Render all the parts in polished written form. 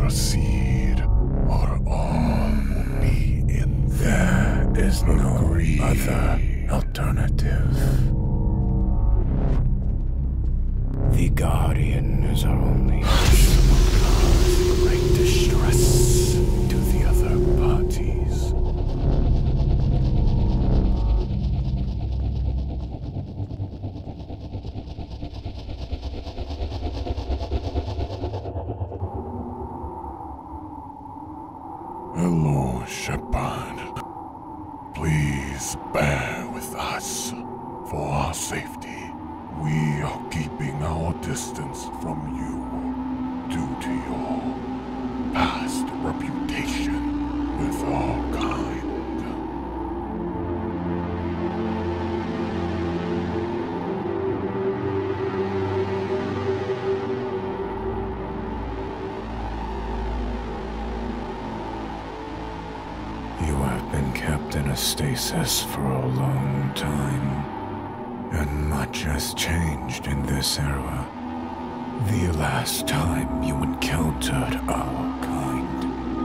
proceed, or all will be in there. There is no other alternative. The Guardian is our only option will cause great distress to the other parties. Hello, Shepard. Please bear with us. For our safety, we are keeping our distance from you due to your past reputation with our kind. You have been kept in a stasis for a long time, and much has changed in this era. The last time you encountered our kind,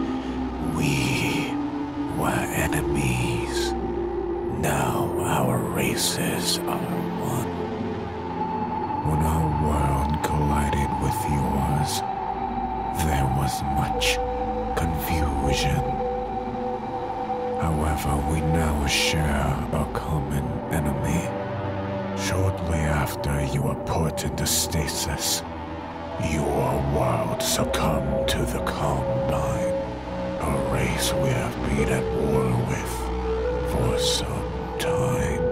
we were enemies. Now our races are one. When our world collided with yours, there was much confusion. However, we now share a common enemy. Shortly after you were put into stasis, your world succumbed to the Combine, a race we have been at war with for some time.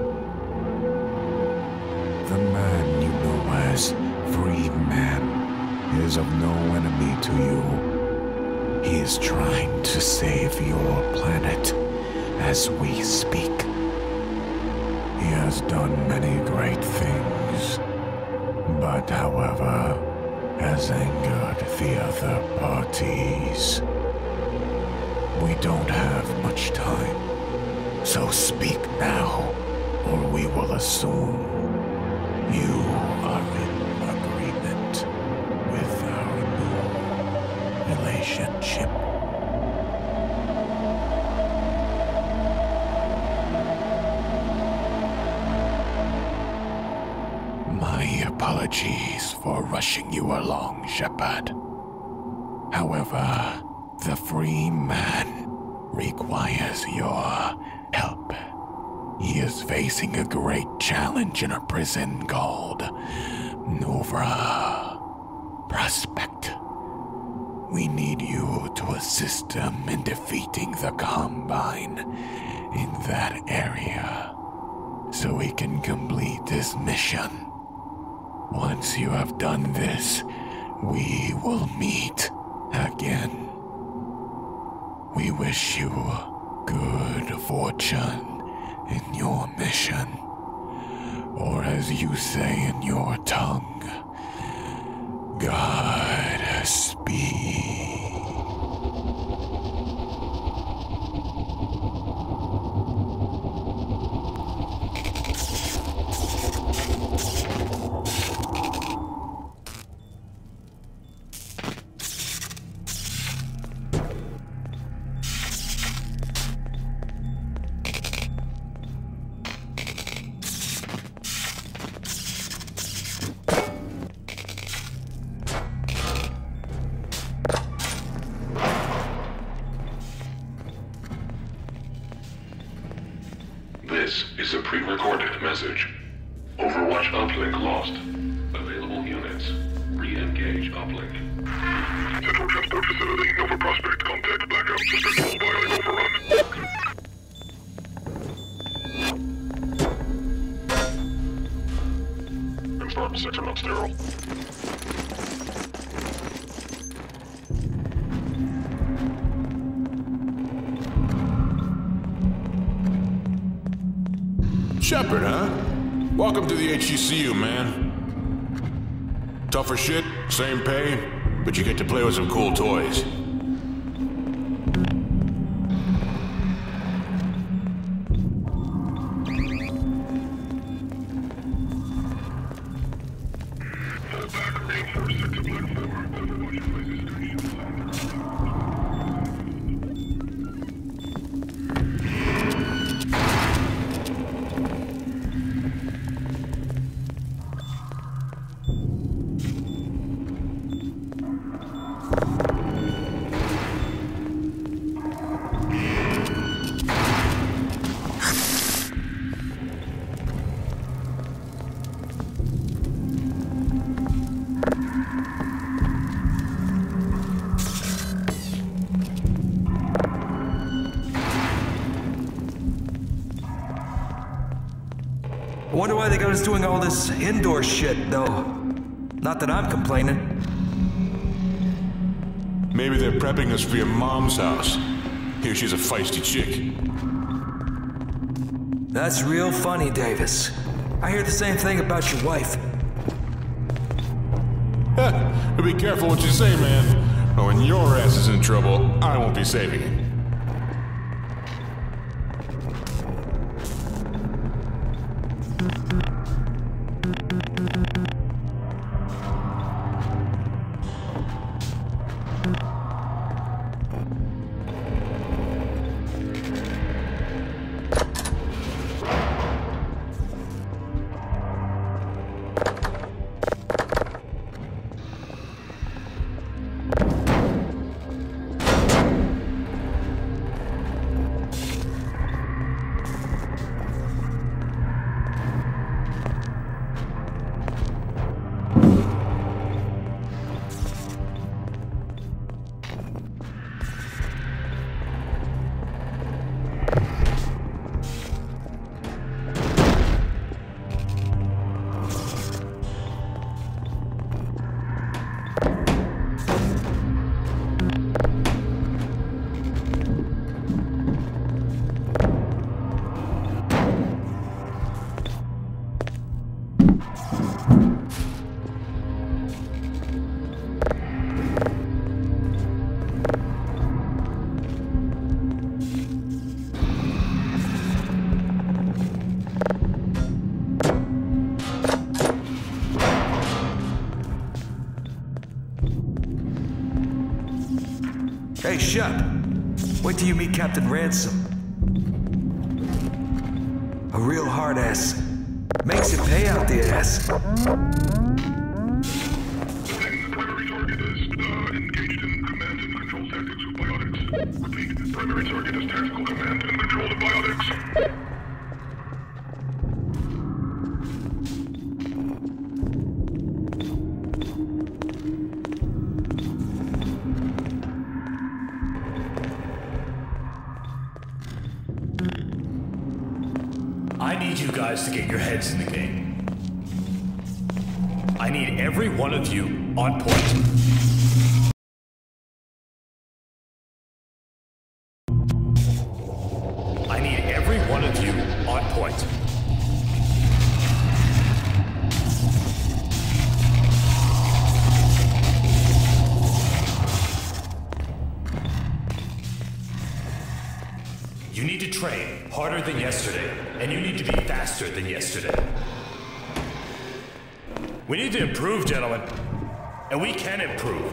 The man you know as Freeman is of no enemy to you. He is trying to save your planet as we speak. He has done many great things, but however, has angered the other parties. We don't have much time, so speak now, or we will assume you are in agreement with our new relationship. My apologies for rushing you along, Shepard. However, the Freeman requires your help. He is facing a great challenge in a prison called Nova Prospekt. We need you to assist him in defeating the Combine in that area, so he can complete his mission. Once you have done this, we will meet again. We wish you good fortune in your mission, or as you say in your tongue, Godspeed. This is a pre-recorded message. Overwatch uplink lost. Available units. Re-engage uplink. Central Transport Facility, Nova Prospekt. Contact backup. Suspect mobile overrun. Confirm sector not sterile. Shepard, huh? Welcome to the HECU, man. Tougher shit, same pay, but you get to play with some cool toys. Back reinforced sector platform. Overwatch places station. I wonder why they got us doing all this indoor shit, though. Not that I'm complaining. Maybe they're prepping us for your mom's house. Here she's a feisty chick. That's real funny, Davis. I hear the same thing about your wife. But be careful what you say, man. Or when your ass is in trouble, I won't be saving it. Hey, Shep. Wait till you meet Captain Ransom. A real hard ass. Makes it pay out the ass. The primary target is engaged in command and control tactics with biotics. Repeat, primary target is tactical command and control of biotics. I need you guys to get your heads in the game. I need every one of you on point. I need every one of you on point. You need to train harder than yesterday, and you need to be faster than yesterday. We need to improve, gentlemen, and we can improve.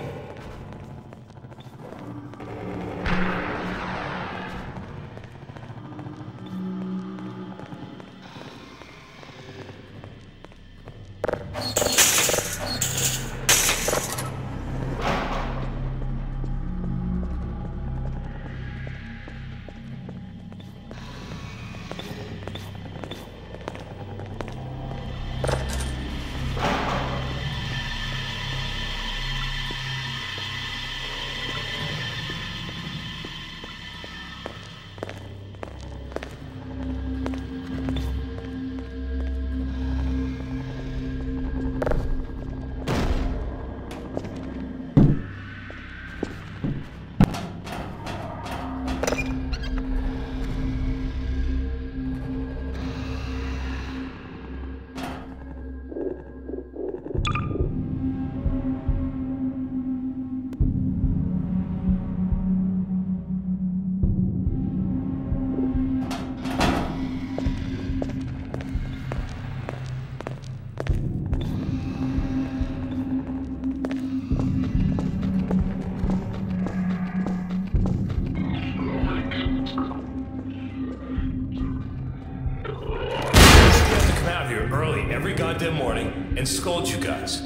Every goddamn morning and scold you guys.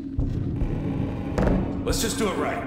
Let's just do it right.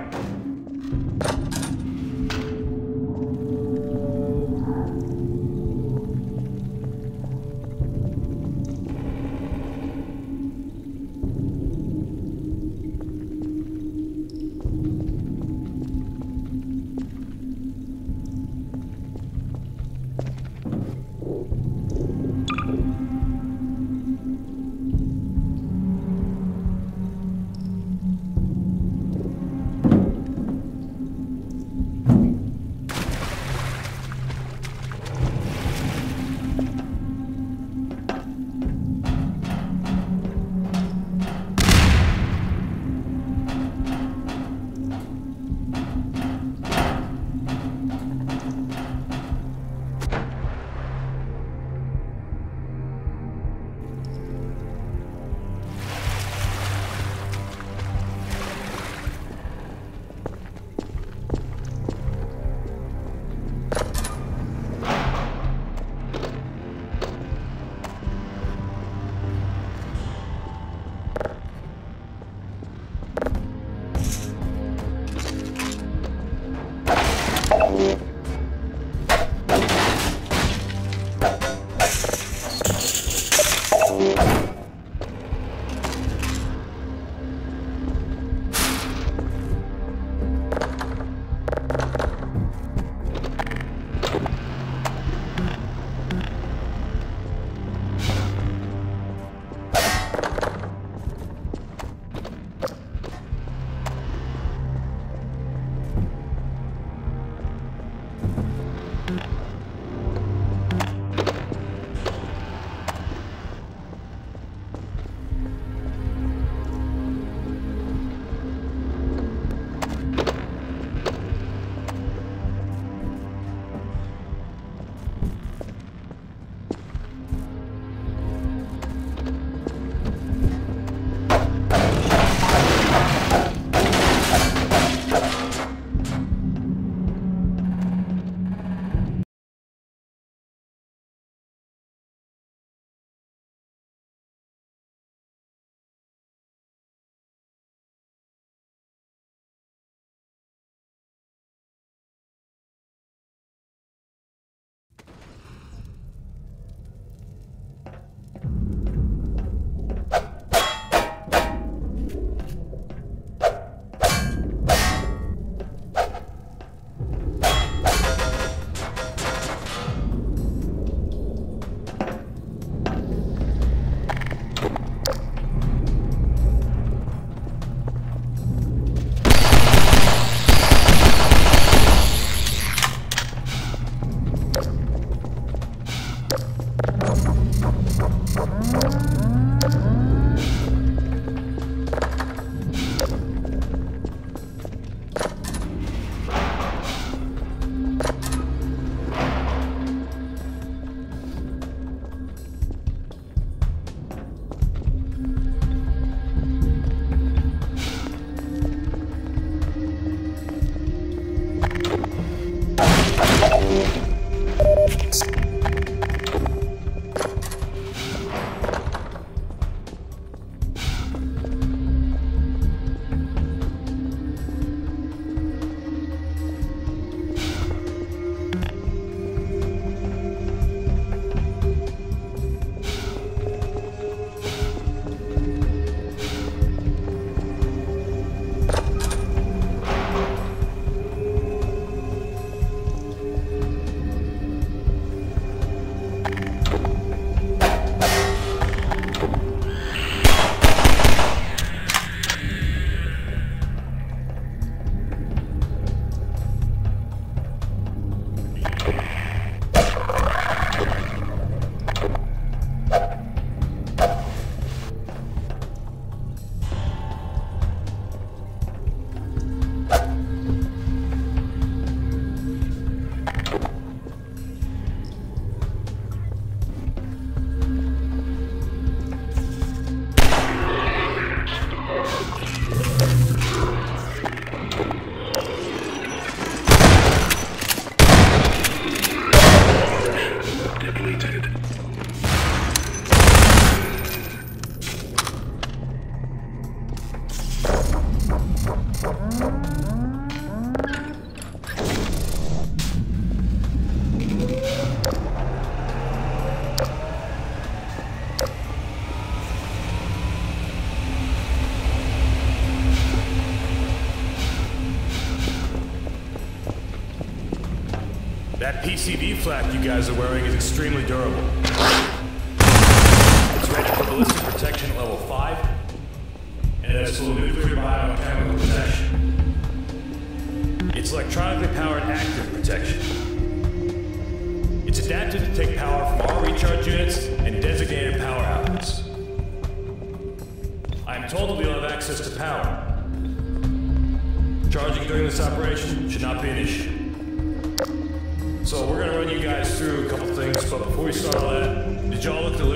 PCV flak you guys are wearing is extremely durable. It's ready for ballistic protection at level 5, and it has full nuclear biochemical protection. It's electronically powered active protection. It's adapted to take power from all recharge units and designated power outlets. I am told that we'll have access to power. Charging during this operation should not be an issue. So we're going to run you guys through a couple things, but before we start all that, did y'all look at the